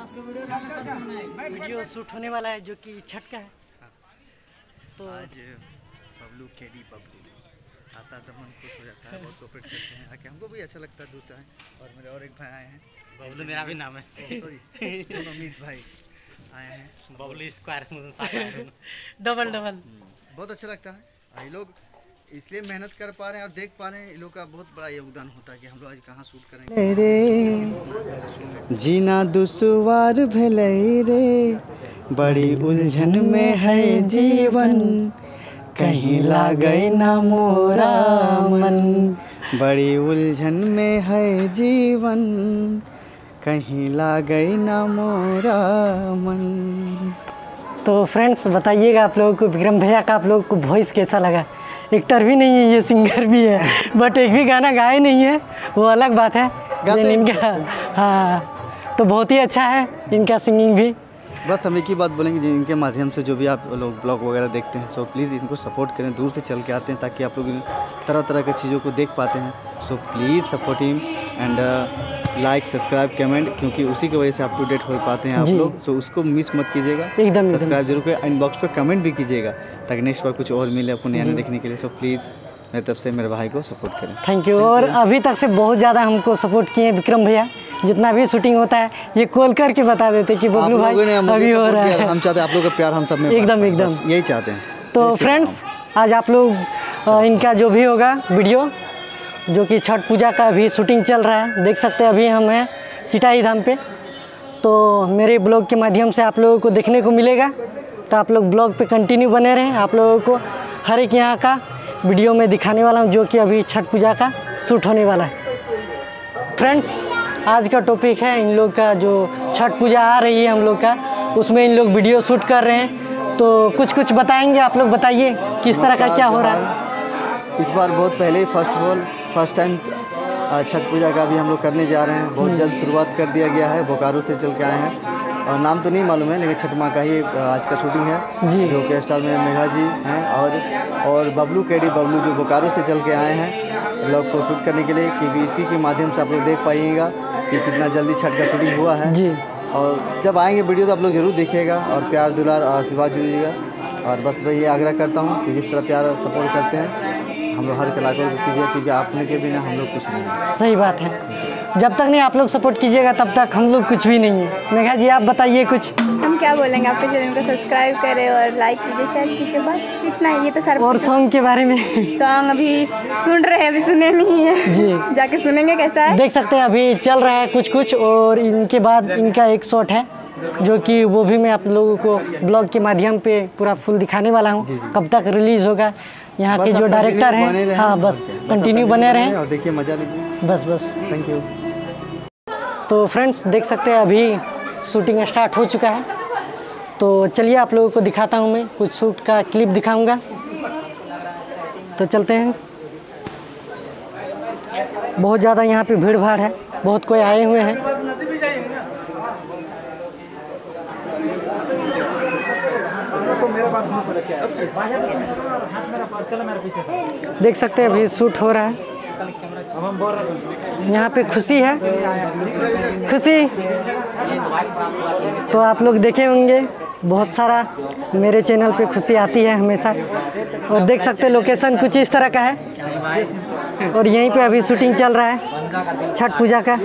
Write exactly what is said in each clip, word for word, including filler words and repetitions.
Video shoot होने वाला है जो कि छठ का है। तो आज बबलू केडी बबलू आता तो मन खुश हो जाता है, बहुत कोऑपरेट करते हैं आके, हमको भी अच्छा लगता है। दूसरा है और मेरे और एक भाई आए हैं, बबलू मेरा भी नाम है, सॉरी अमित भाई आए हैं, बबलू स्क्वायर डबल डबल बहुत अच्छा लगता है। ये लोग इसलिए मेहनत कर पा रहे हैं और देख पा रहे हैं, इन लोग का बहुत बड़ा योगदान होता है कि हम लोग आज कहाँ शूट करेंगे। रे जीना दुश्वार भले रे, बड़ी उलझन में है जीवन, कहीं लागई ना मोरा मन, बड़ी उलझन में है जीवन, कहीं लागई ना मोरा मन। तो फ्रेंड्स बताइएगा आप लोगों को विक्रम भैया का आप लोगों को वॉइस कैसा लगा। एक्टर भी नहीं है ये, सिंगर भी है, बट एक भी गाना गाए नहीं है, वो अलग बात है। लेकिन इनका हाँ तो बहुत ही अच्छा है इनका सिंगिंग भी। बस हम एक ही बात बोलेंगे, जिनके माध्यम से जो भी आप लोग ब्लॉग वगैरह देखते हैं, सो प्लीज़ इनको सपोर्ट करें। दूर से चल के आते हैं ताकि आप लोग तरह तरह की चीज़ों को देख पाते हैं। So please support him and like subscribe comment, क्योंकि उसी की वजह से अप टू डेट हो पाते हैं आप लोग। सो उसको मिस मत कीजिएगा, एकदम सब्सक्राइब जरूर करें, इनबॉक्स पर कमेंट भी कीजिएगा ताकि नेक्स्ट बार कुछ और मिले आपको नया नया देखने के लिए। सो प्लीज़ मेरी तरफ से मेरे भाई को सपोर्ट करें। Thank you. और अभी तक से बहुत ज़्यादा हमको सपोर्ट किए विक्रम भैया, जितना भी शूटिंग होता है ये कॉल करके बता देते कि बबलू भाई अभी हो रहा है। हम चाहते हैं आप लोगों का प्यार हम सब में एकदम एकदम यही चाहते हैं। तो फ्रेंड्स आज आप लोग इनका जो भी होगा वीडियो, जो कि छठ पूजा का अभी शूटिंग चल रहा है, देख सकते हैं। अभी हम हैं चिटाई धाम पे, तो मेरे ब्लॉग के माध्यम से आप लोगों को देखने को मिलेगा। तो आप लोग ब्लॉग पे कंटिन्यू बने रहें, आप लोगों को हर एक यहाँ का वीडियो में दिखाने वाला हूँ जो कि अभी छठ पूजा का शूट होने वाला है। फ्रेंड्स आज का टॉपिक है इन लोग का, जो छठ पूजा आ रही है हम लोग का, उसमें इन लोग वीडियो शूट कर रहे हैं। तो कुछ कुछ बताएंगे, आप लोग बताइए किस तरह का क्या हो रहा है इस बार। बहुत पहले ही first of all first time Chhath Puja का भी हम लोग करने जा रहे हैं। बहुत जल्द शुरुआत कर दिया गया है, बोकारो से चल के आए हैं और नाम तो नहीं मालूम है, लेकिन छठ माँ का ही आज का शूटिंग है जी, जो के स्टार में मेघा जी हैं और और बबलू केडी बबलू जो बोकारो से चल के आए हैं ब्लॉग को शूट करने के लिए, कि इसी के माध्यम से आप लोग देख पाइएगा कि कितना जल्दी छठ का शूटिंग हुआ है जी। और जब आएंगे वीडियो तो आप लोग ज़रूर देखिएगा और प्यार दुलार आशीर्वाद दीजिएगा। और बस मैं ये आग्रह करता हूँ कि जिस तरह प्यार और सपोर्ट करते हैं हम लोग हर कलाकारों को कीजिए, क्योंकि आपने के बिना हम लोग कुछ नहीं है। सही बात है, जब तक नहीं आप लोग सपोर्ट कीजिएगा तब तक हम लोग कुछ भी नहीं है। मेघा जी आप बताइए कुछ। हम क्या बोलेंगे, आपके चैनल को सब्सक्राइब करें और लाइक कीजिए, शेयर कीजिए, बस इतना ही। ये तो सारा। और सॉन्ग के बारे में सॉन्ग अभी सुन रहे हैं, अभी सुने नहीं है जी, जाके सुनेंगे कैसा है। देख सकते हैं अभी चल रहा है कुछ कुछ, और इनके बाद इनका एक शॉट है जो कि वो भी मैं आप लोगों को ब्लॉग के माध्यम पे पूरा फुल दिखाने वाला हूँ। कब तक रिलीज़ होगा, यहाँ के जो डायरेक्टर हैं, हाँ बस कंटिन्यू बने रहें और देखिए मजा लीजिए, बस बस थैंक यू। तो फ्रेंड्स देख सकते हैं अभी शूटिंग स्टार्ट हो चुका है। तो चलिए आप लोगों को दिखाता हूँ, मैं कुछ शूट का क्लिप दिखाऊंगा। तो चलते हैं। बहुत ज़्यादा यहाँ पे भीड़ भाड़ है, बहुत कोई आए हुए हैं। देख सकते हैं अभी शूट हो रहा है। यहाँ पे खुशी है, खुशी तो आप लोग देखे होंगे, बहुत सारा मेरे चैनल पे खुशी आती है हमेशा। और देख सकते हैं लोकेशन कुछ इस तरह का है और यहीं पे अभी शूटिंग चल रहा है छठ पूजा का।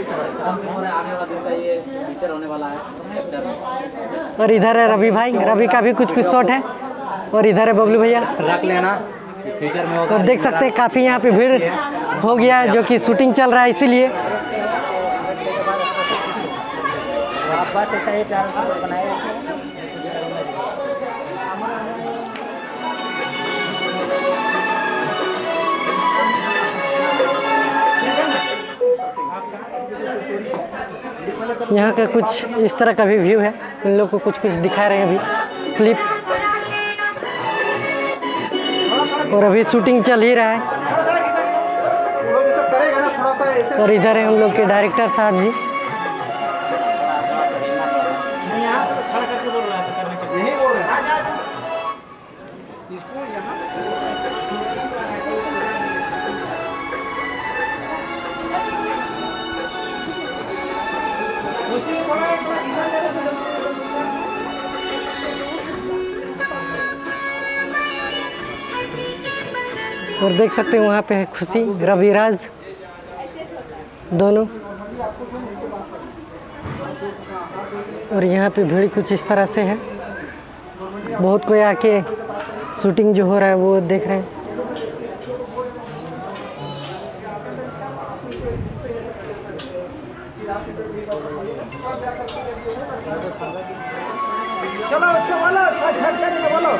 और इधर है रवि भाई, रवि का भी कुछ कुछ शॉट है। और इधर है बबलू भैया, रख लेना फ्यूचर में होगा। और देख सकते हैं काफ़ी यहाँ पे भीड़ हो गया है, जो कि शूटिंग चल रहा है इसीलिए। आप बस ऐसा ही प्यार से बनाए रखें। यहाँ का कुछ इस तरह का भी व्यू है, इन लोग को कुछ कुछ दिखा रहे हैं अभी क्लिप। और अभी शूटिंग चल ही रहा है। और इधर है हम लोग के डायरेक्टर साहब जी। और देख सकते हैं वहाँ पे है खुशी, रविराज दोनों। और यहाँ पे भीड़ कुछ इस तरह से है, बहुत कोई आके शूटिंग जो हो रहा है वो देख रहे हैं। चलो उसको बोलो, बोलो।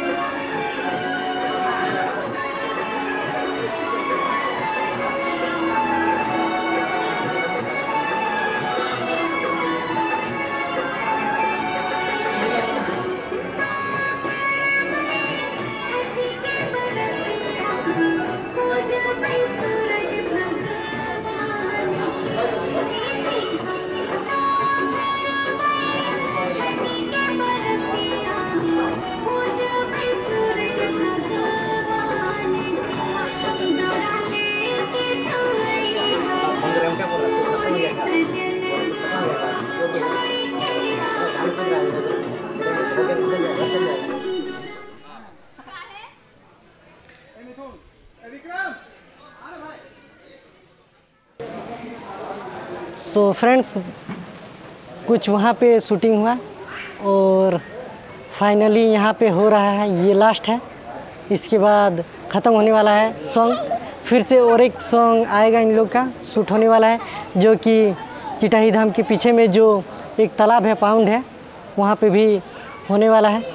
सो फ्रेंड्स, कुछ वहाँ पे शूटिंग हुआ और फाइनली यहाँ पे हो रहा है, ये लास्ट है। इसके बाद ख़त्म होने वाला है सॉन्ग, फिर से और एक सॉन्ग आएगा इन लोग का, शूट होने वाला है, जो कि चिटाही धाम के पीछे में जो एक तालाब है, पाउंड है, वहाँ पे भी होने वाला है।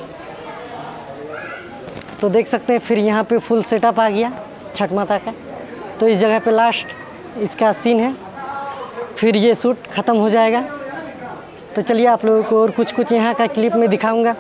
तो देख सकते हैं फिर यहाँ पे फुल सेटअप आ गया छठ माता का। तो इस जगह पे लास्ट इसका सीन है, फिर ये शूट ख़त्म हो जाएगा। तो चलिए आप लोगों को और कुछ कुछ यहाँ का क्लिप में दिखाऊंगा।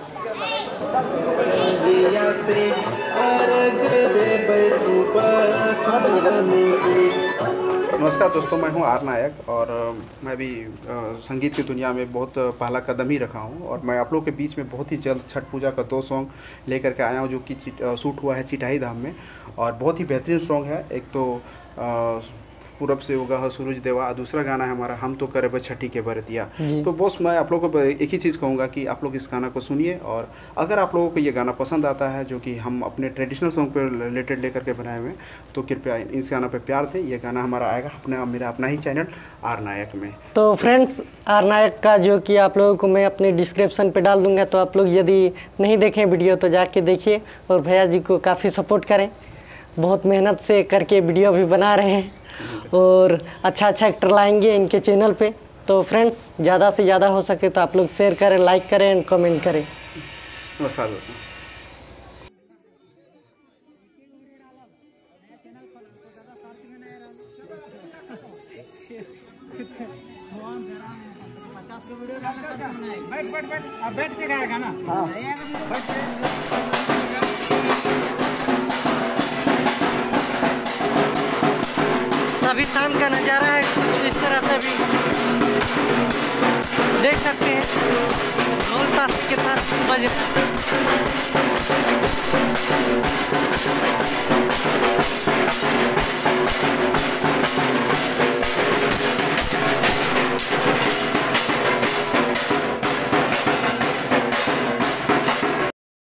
नमस्कार दोस्तों, मैं हूं आर नायक और मैं भी संगीत की दुनिया में बहुत पहला कदम ही रखा हूं। और मैं आप लोगों के बीच में बहुत ही जल्द छठ पूजा का दो सॉन्ग लेकर के आया हूं, जो कि शूट हुआ है चिटाही धाम में, और बहुत ही बेहतरीन सॉन्ग है। एक तो आ, पूरब से उगा है सूरज देवा, दूसरा गाना है हमारा हम तो करे छठी के बरतिया। तो बॉस मैं आप लोगों को एक ही चीज़ कहूँगा कि आप लोग इस गाना को सुनिए, और अगर आप लोगों को ये गाना पसंद आता है, जो कि हम अपने ट्रेडिशनल सॉन्ग पर रिलेटेड लेकर के बनाए हुए हैं, तो कृपया इस गाना पे प्यार दें। ये गाना हमारा आएगा अपने मेरा अपना ही चैनल आर नायक में। तो फ्रेंड्स, आर नायक का जो कि आप लोगों को मैं अपने डिस्क्रिप्शन पे डाल दूंगा, तो आप लोग यदि नहीं देखें वीडियो तो जाके देखिए, और भैया जी को काफ़ी सपोर्ट करें। बहुत मेहनत से करके वीडियो भी बना रहे हैं और अच्छा अच्छा एक्टर लाएंगे इनके चैनल पे। तो फ्रेंड्स, ज़्यादा से ज़्यादा हो सके तो आप लोग शेयर करें, लाइक करें एंड कमेंट करें। नमस्कार दोस्तों। बैठ बैठ बैठ अब बैठ के गाएगा ना। हाँ। अभी शाम का नज़ारा है, कुछ इस तरह से भी देख सकते हैं, ढोल ताश के साथ बज